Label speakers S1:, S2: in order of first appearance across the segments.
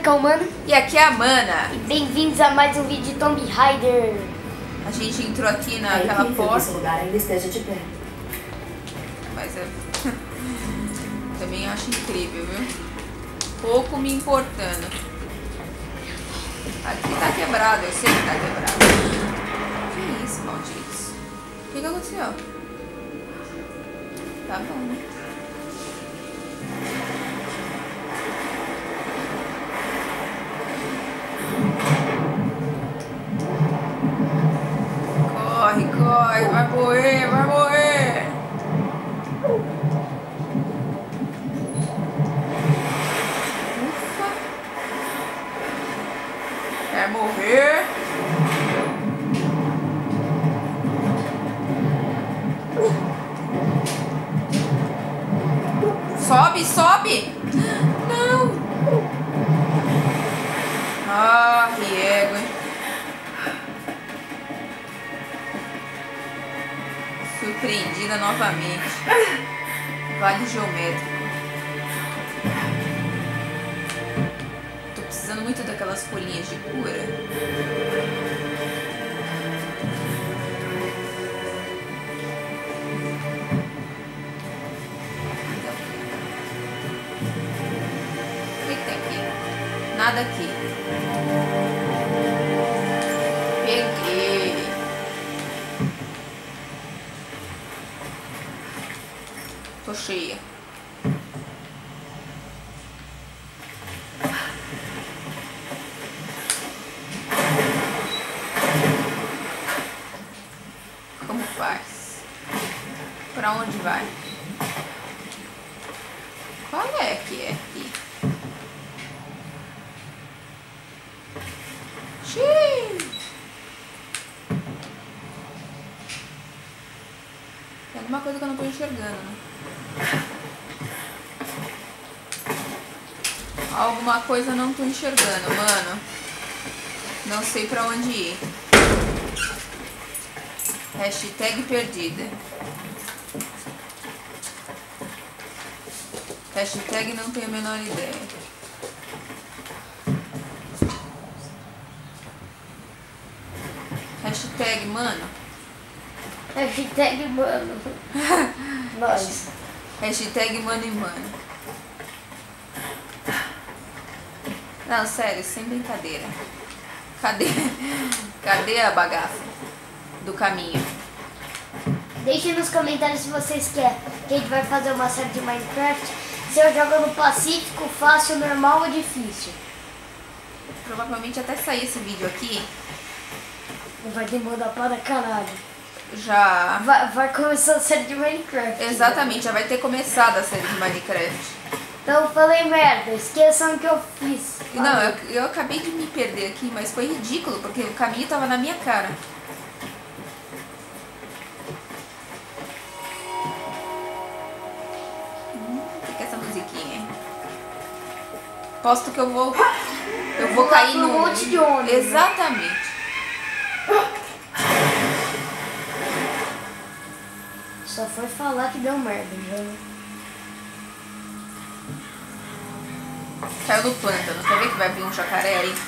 S1: aqui é o Mano.
S2: E aqui é a Mana.
S1: E bem-vindos a mais um vídeo de Tomb Raider.
S2: A gente entrou aqui naquela porta.
S3: Esse lugar ainda esteja de pé.
S2: Mas eu também acho incrível, viu? Pouco me importando. Aqui tá quebrado, eu sei que tá quebrado. Que isso, malditos? O que aconteceu? Tá bom, né? Corre, corre, vai morrer, vai morrer. Ufa. Quer morrer? Sobe, sobe! Não! Ah, riego, hein? Surpreendida novamente. Vale geométrico. Tô precisando muito daquelas folhinhas de cura. O que tem aqui? Nada aqui. Peguei. Tô cheia. Como faz? Pra onde vai? Qual é que é aqui? Xiii! Tem alguma coisa que eu não tô enxergando, né? Alguma coisa eu não tô enxergando, mano. Não sei pra onde ir. Hashtag perdida. Hashtag não tenho a menor ideia. Hashtag mano.
S1: Hashtag Mano. Nós.
S2: Hashtag mano e mano. Não, sério, sem brincadeira. Cadê a bagaça do caminho?
S1: Deixem nos comentários se vocês querem que a gente vai fazer uma série de Minecraft. Se eu jogo no Pacífico, fácil, normal ou difícil.
S2: Provavelmente até sair esse vídeo aqui
S1: Vai demorar para caralho.
S2: já...
S1: Vai começar a série de Minecraft.
S2: Exatamente, já vai ter começado a série de Minecraft.
S1: Então eu falei merda, esqueçam o que eu fiz.
S2: Não, eu acabei de me perder aqui, mas foi ridículo, porque o caminho tava na minha cara. O que é essa musiquinha, hein? Posto que eu vou cair
S1: num
S2: no...
S1: monte de ônibus.
S2: Exatamente.
S1: Só foi falar que deu merda, já.
S2: Caiu no pântano. Quer ver que vai vir um jacaré aí?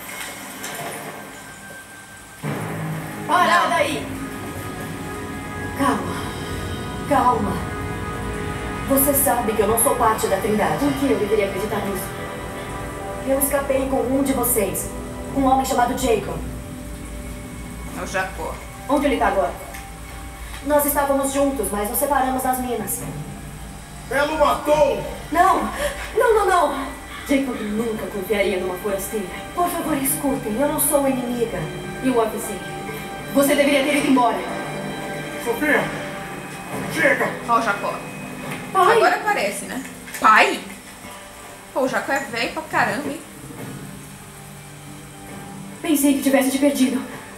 S3: Para
S2: Não.
S3: daí! Calma. Calma. Você sabe que eu não sou parte da Trindade. Por que eu deveria acreditar nisso? Eu escapei com um de vocês. Um homem chamado Jacob.
S2: É o Jacó.
S3: Onde ele tá agora? Nós estávamos juntos, mas nos separamos nas minas.
S4: Ela o matou!
S3: Não! Não, não, não! Jacob nunca confiaria numa forasteira. Por favor, escutem. Eu não sou inimiga. E o avisei. Você deveria ter ido embora.
S4: Sofia! Chega!
S2: Ó o Jacó.
S3: Pai!
S2: Agora aparece, né? Pai? Pô, o Jacó é velho pra caramba, hein?
S3: Pensei que tivesse te perdido.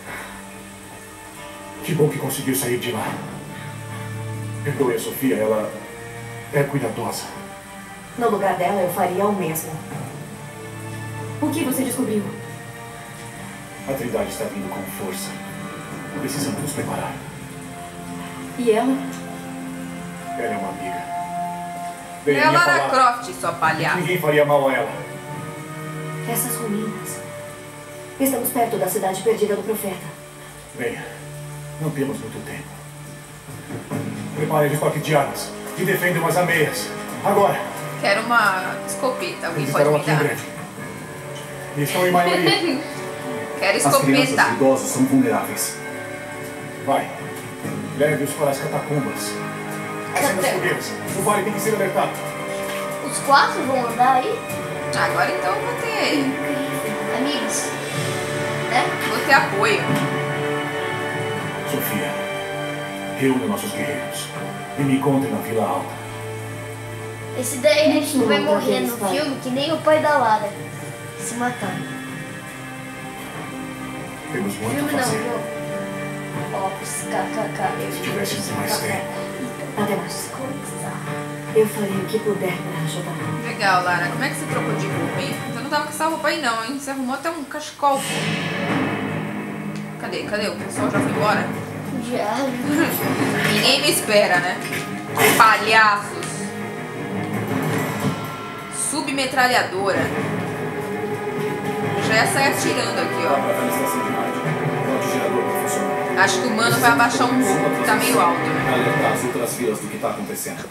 S4: Que bom que conseguiu sair de lá. Perdoe a Sofia, ela é cuidadosa.
S3: No lugar dela, eu faria o mesmo. O que você descobriu?
S4: A Trindade está vindo com força. Precisamos nos preparar.
S3: E ela?
S4: Ela é uma amiga. Dei a
S2: É a
S4: minha
S2: Lara
S4: palavra.
S2: Croft, sua palhaça.
S4: Ninguém faria mal a ela.
S3: Essas ruínas. Estamos perto da cidade perdida do profeta.
S4: Bem, não temos muito tempo. Preparem de toque de armas e defendam as ameias. Agora!
S2: Quero uma escopeta. Alguém
S4: Eles
S2: pode
S4: estarão
S2: me
S4: aqui em
S2: dar?
S4: breve. E estão em maioria.
S2: Quero
S5: As crianças
S2: escopeta.
S5: e idosos são vulneráveis.
S4: Vai. Leve-os para as catacumbas. Acenda as fogueiras. O vale tem que ser alertado.
S1: Os 4 vão andar aí?
S2: Agora então eu vou ter
S1: Amigos. Né?
S2: apoio.
S4: Sofia, reúna nossos guerreiros e me encontre na Vila Alta.
S1: Esse daí a gente vai morrer no filme que nem o pai da Lara. Se matar.
S4: Temos muito
S1: Filme
S4: a
S1: não,
S4: fazer.
S1: jogo. Ops, kkk.
S4: Se tivéssemos mais tempo.
S3: Até mais. Eu farei o que puder para ajudar.
S2: Legal, Lara. Como é que você trocou de roupa, hein? Você não tava com essa roupa aí não, hein? Você arrumou até um cachecol, pô. Cadê? O pessoal já foi embora?
S1: Já.
S2: Ninguém me espera, né? Palhaços. Submetralhadora. Já ia sair atirando aqui, ó.
S5: Para a estação de rádio. O gerador não funciona.
S2: Acho que o mano vai abaixar um pouco, porque tá meio alto, né?
S5: Alertar as outras filas do que está acontecendo.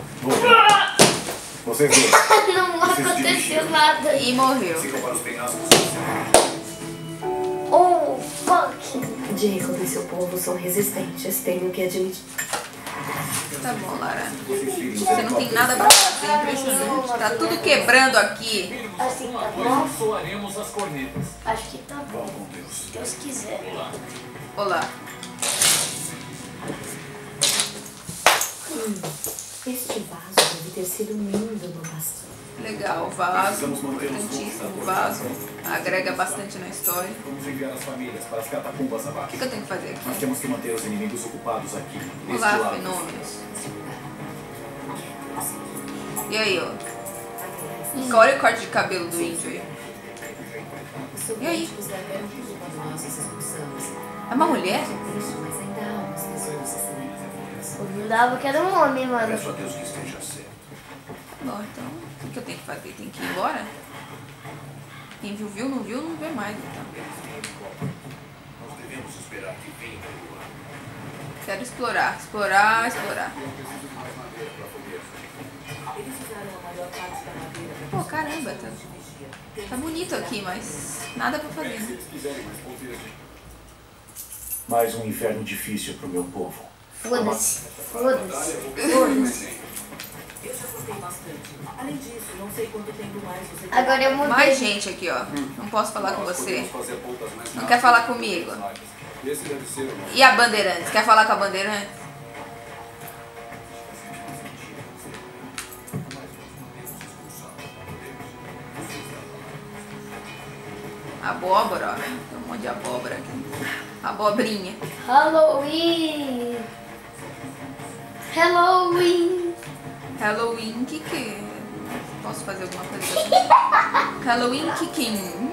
S5: Vocês dois.
S1: Não aconteceu nada.
S2: E morreu.
S5: Ficam para os penhascos.
S1: Oh, fuck.
S3: Jacob e seu povo são resistentes, tenho que admitir.
S2: Tá bom, Lara. Você não tem nada pra fazer, impressionante. Tá tudo quebrando aqui.
S1: Assim tá bom?
S5: Soaremos as cornetas.
S1: Acho que tá bom. Se Deus quiser.
S2: Olá.
S3: Este vaso deve ter sido lindo no passado.
S2: Legal, vaso. Importantíssimo, vaso. Agrega bastante na história.
S5: Vamos enviar as famílias para as catacumbas
S2: O
S5: abaixo.
S2: que eu tenho que fazer
S5: Nós
S2: aqui?
S5: temos que manter os inimigos ocupados aqui. Deste
S2: Olá,
S5: lado.
S2: fenômenos. E aí, ó. Olha o corte de cabelo do índio aí. E aí? É uma mulher?
S1: Eu jurava que era um homem, mano.
S5: Peço a Deus que esteja certo.
S2: Bom, então, o que eu tenho que fazer? Tem que ir embora? Quem viu, não vê mais, então.
S5: Nós devemos esperar que venha da lua.
S2: Quero explorar. Pô, caramba, tá bonito aqui, mas nada pra fazer, né?
S4: Mais um inferno difícil pro meu povo.
S1: Foda-se.
S3: Além disso, não sei quanto tempo mais você
S1: Agora eu mudei.
S2: Mais gente aqui, ó. Não posso falar com você.
S5: Fazer pontas mais
S2: Não quer falar comigo?
S5: Esse deve ser o
S2: E a Bandeirantes? Quer falar com a Bandeirantes? Abóbora, ó. Tem um monte de abóbora aqui. Abobrinha.
S1: Halloween.
S2: Halloween, que Posso fazer alguma coisa assim? Halloween kicking.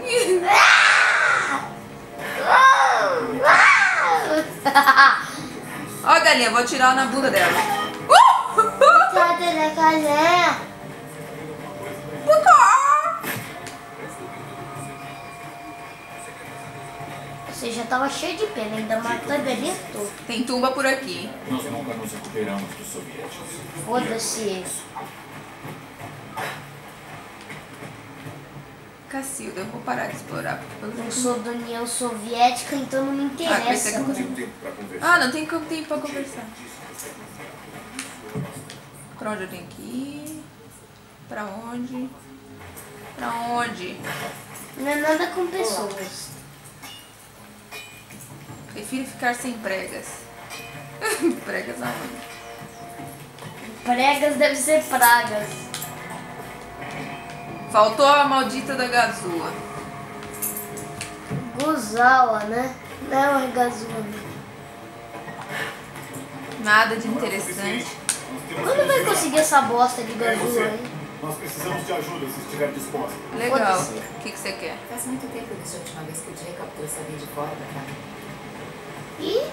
S2: Ó, galinha, vou tirar na bunda dela.
S1: Cadê na casa? Você já tava cheio de pena, ainda matou a galinha toda.
S2: Tem tumba por aqui.
S5: Nós nunca nos recuperamos dos soviéticos.
S1: Foda-se.
S2: Cacilda, eu vou parar de explorar. Porque pelo
S1: Eu
S2: menos...
S1: sou da União Soviética, então não me
S2: pensei
S1: interessa.
S2: que eu
S5: Tenho tempo para conversar.
S2: Ah, não tem tempo pra conversar. Pra onde eu tenho que ir? Pra onde?
S1: Não é nada com pessoas.
S2: Prefiro ficar sem pregas. Pregas aonde?
S1: Pregas deve ser pragas.
S2: Faltou a maldita da gazua.
S1: Guzawa, né? Não é gazua.
S2: Nada de interessante.
S1: Quando vai conseguir essa bosta de gazua aí?
S4: Nós precisamos de ajuda se estiver disposta.
S2: Legal.
S1: Foda-se.
S2: O que você quer?
S3: Faz muito tempo desde a última vez que o Jacob trouxe alguém de fora pra cá.
S1: Ih?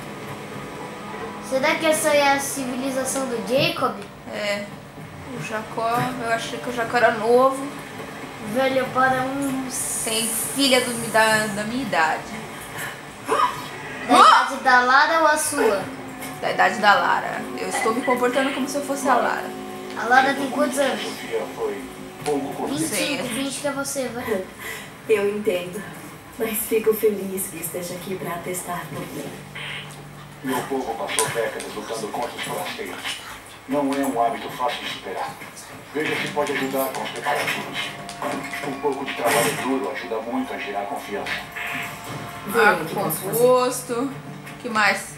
S1: Será que essa é a civilização do Jacob?
S2: É. O Jacó, eu achei que o Jacó era novo.
S1: Velho para uns...
S2: Tem filha da minha idade.
S1: Da idade da Lara ou a sua?
S2: Da idade da Lara. Eu estou me comportando como se eu fosse a Lara.
S1: A Lara tem quantos anos?
S5: Sofia foi pouco correta.
S1: 25, 20 que é você, vai.
S3: Eu entendo. Mas fico feliz que esteja aqui para atestar por mim.
S5: Meu povo passou décadas lutando contra os forasteiros. Não é um hábito fácil de superar. Veja se pode ajudar com os preparativos. Um pouco de trabalho duro ajuda muito a gerar confiança.
S2: Arco composto. O que mais?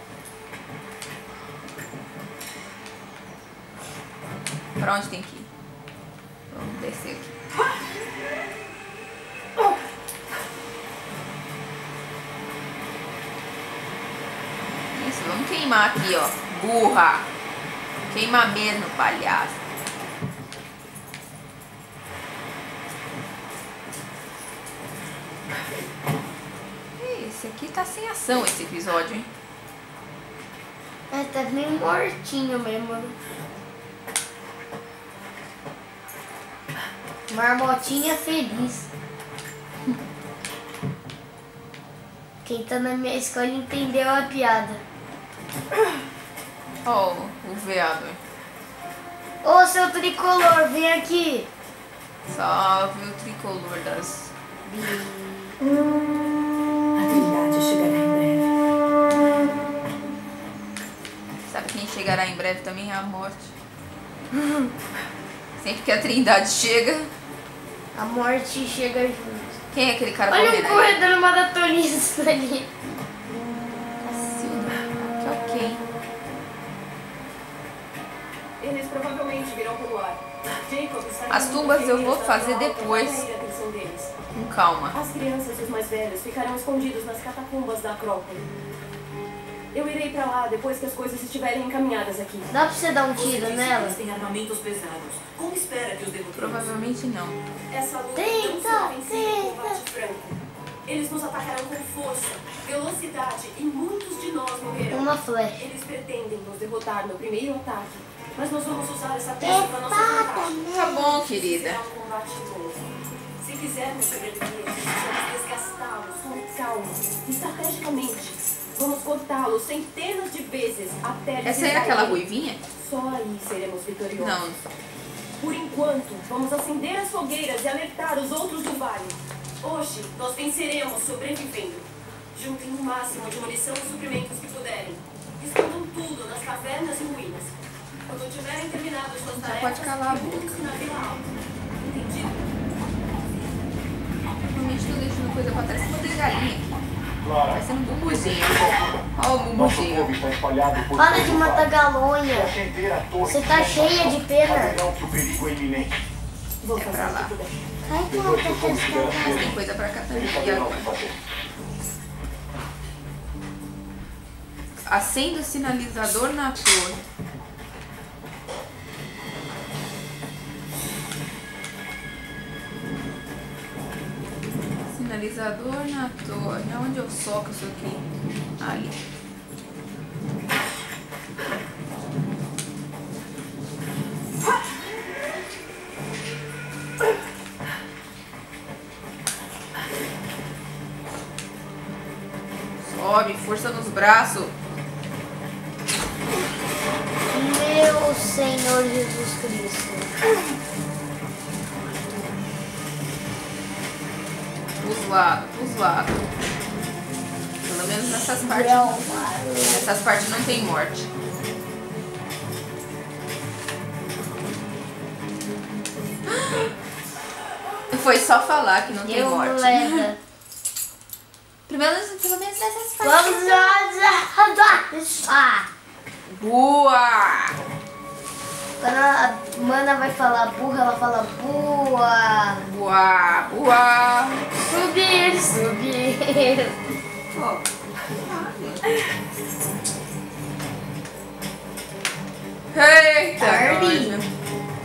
S2: Pra onde tem que ir? Vamos descer aqui. Isso, vamos queimar aqui, ó. Burra. Queima mesmo, palhaço. Esse aqui tá sem ação, esse episódio, hein?
S1: É, tá meio mortinho mesmo. Marmotinha feliz. Quem tá na minha escola entendeu a piada.
S2: Ó, o veado.
S1: Ô, seu tricolor, vem aqui.
S2: Salve o tricolor das...
S3: A Trindade chegará em breve.
S2: Sabe quem chegará em breve também? É a morte. Sempre que a Trindade chega...
S1: A morte chega junto.
S2: Quem é aquele cara
S1: Olha um
S2: correndo aí?
S1: corredor maratonista ali.
S2: Cacilda. Ok.
S3: Eles provavelmente virão pelo ar. Jacob está
S2: As
S3: indo
S2: tumbas eu vou
S3: para
S2: fazer
S3: alta
S2: depois.
S3: para atrair a atenção deles.
S2: Com calma.
S3: As crianças e os mais velhos ficarão escondidos nas catacumbas da Acrópole. Eu irei pra lá depois que as coisas estiverem encaminhadas aqui.
S1: Dá pra você dar um tiro nela?
S6: Têm armamentos pesados. Como espera que os derrotemos?
S2: Provavelmente não.
S3: Essa luta
S1: Tenta,
S3: não será vencida em
S1: tenta.
S3: combate franco. Eles nos atacarão com força, velocidade e muitos de nós morrerão.
S1: Uma flecha.
S3: Eles pretendem nos derrotar no primeiro ataque, mas nós vamos usar essa peça para nossa vantagem.
S2: Tá bom, querida.
S3: Será um combate longo. Se quisermos sobreviver, precisamos desgastá-los com calma, estrategicamente. Vamos cortá-los centenas de vezes até eles
S2: Essa era
S3: caírem.
S2: aquela ruivinha?
S3: Só aí seremos vitoriosos.
S2: Não.
S3: Por enquanto, vamos acender as fogueiras e alertar os outros do vale. Hoje, nós venceremos sobrevivendo. Juntem o máximo de munição e suprimentos que puderem. Escondam tudo nas cavernas e ruínas. Quando tiverem terminado suas tarefas,
S2: pode calar a boca.
S3: reúnam-se na Vila Alta. Entendido?
S2: Normalmente tô deixando coisa pra trás. Botei galinha aqui.
S5: Clara,
S2: Vai sendo um bumbuzinho. Ó o
S5: nosso
S2: bumbuzinho.
S5: povo está espalhado por
S1: Para
S5: todo
S1: de
S5: o
S1: matar
S5: vale.
S1: galonha.
S5: Fecha inteira a torre.
S1: Você tá cheia de pena.
S5: Saberão que o perigo é iminente.
S3: Vou
S2: É
S3: fazer
S2: pra
S3: o
S2: lá.
S3: que puder.
S1: Ai,
S5: Depois que o povo estiver
S2: Mas tem
S5: aceso,
S2: coisa pra cá também.
S5: eles
S2: E
S5: saberão o
S2: agora?
S5: que fazer.
S2: Acenda o sinalizador na torre. Sinalizador na torre. Onde eu soco isso aqui? Ali. Sobe, força nos braços.
S1: Meu Senhor Jesus Cristo.
S2: Os lados, os lados. Pelo menos nessas partes.
S1: Não.
S2: Nessas partes não tem morte. Foi só falar que não tem
S1: Deu
S2: morte.
S1: leda.
S2: Pelo menos nessas partes.
S1: Vamos lá.
S2: Boa!
S1: Quando a mana vai falar burra, ela fala boa.
S2: Boa! Boa!
S1: Subir, subir.
S2: Eita!
S1: Arde.
S2: nojo.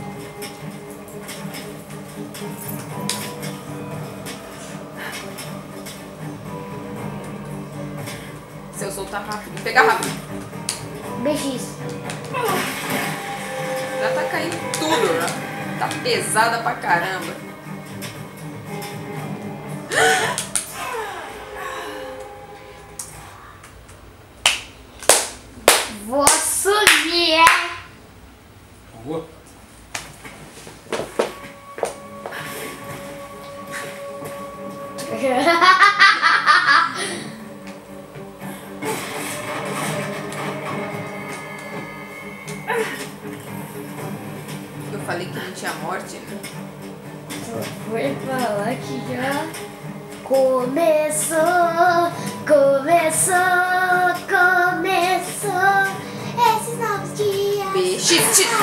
S2: Se eu soltar rápido, pegar rápido.
S1: BX.
S2: Já tá caindo tudo, já. Tá pesada pra caramba. Eu falei que não tinha morte, né?
S1: Foi falar que já começou esses novos dias.
S2: Isso!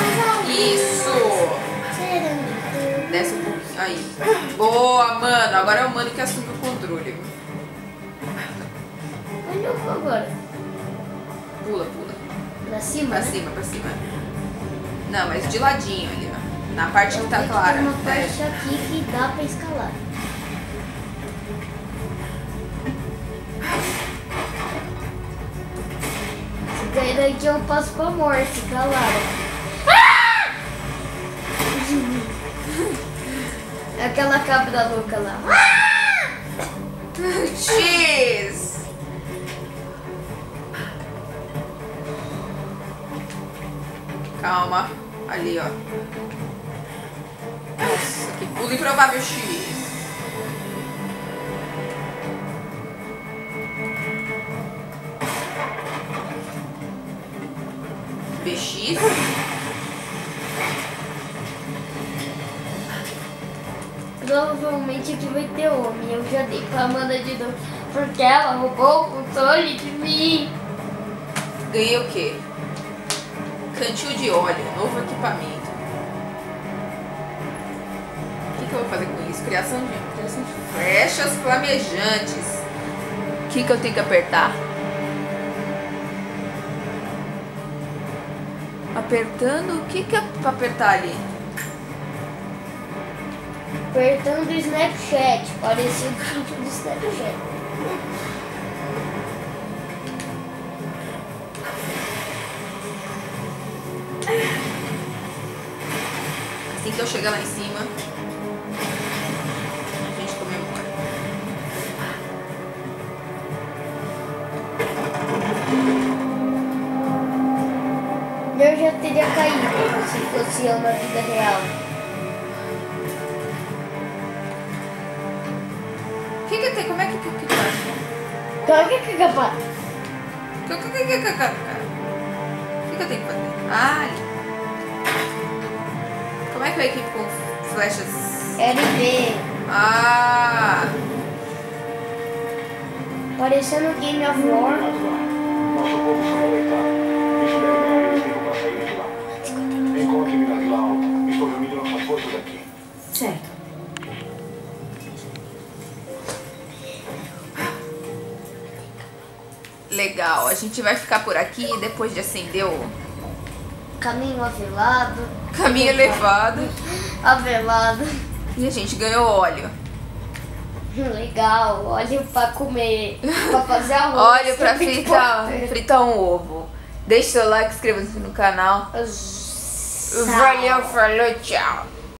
S2: Desce um pouquinho. Aí. Boa, mano. Agora é o mano que assume o controle.
S1: Onde eu vou agora?
S2: Pula, pula.
S1: Pra cima?
S2: Pra
S1: né?
S2: cima, pra cima. Não, mas de ladinho ali, ó. Na parte que tá
S1: Tem
S2: clara.
S1: uma parte aqui que dá pra escalar. Se cair daqui eu passo pra morte, calada. É aquela cabra louca lá.
S2: X! Calma. Ali, ó. Nossa, que pulo improvável, X. BX.
S1: Provavelmente aqui vai ter homem. Eu já dei pra Amanda de novo. Porque ela roubou o controle de mim.
S2: Ganhei o quê? Cantil de óleo, novo equipamento. O que eu vou fazer com isso? Criação de flechas flamejantes. O que eu tenho que apertar? Apertando? O que é pra apertar ali?
S1: Apertando o Snapchat. Parecido com o do Snapchat.
S2: Assim que eu chegar lá em cima, a gente comemora.
S1: Eu já teria caído se fosse eu na vida real.
S2: O que tem? Como é que faz?
S1: Claro que é capaz.
S2: O que eu tenho que fazer? Ah, ali. Como é que eu equipo com flechas?
S1: LB.
S2: Ah!
S1: Parecendo Game of War.
S5: Nosso povo foi alertado. Isso deve ganhar eles tempo pra sair de lá. Encontre-me na Vila Alta. Estou reunindo nossas forças aqui.
S6: Certo.
S2: Legal, a gente vai ficar por aqui depois de acender o
S1: Caminho avelado.
S2: caminho elevado.
S1: Avelado.
S2: E a gente ganhou óleo.
S1: Legal. Óleo pra comer. Pra fazer arroz.
S2: Óleo pra fritar um ovo. Deixe seu like, inscreva-se no canal. Valeu, falou, tchau.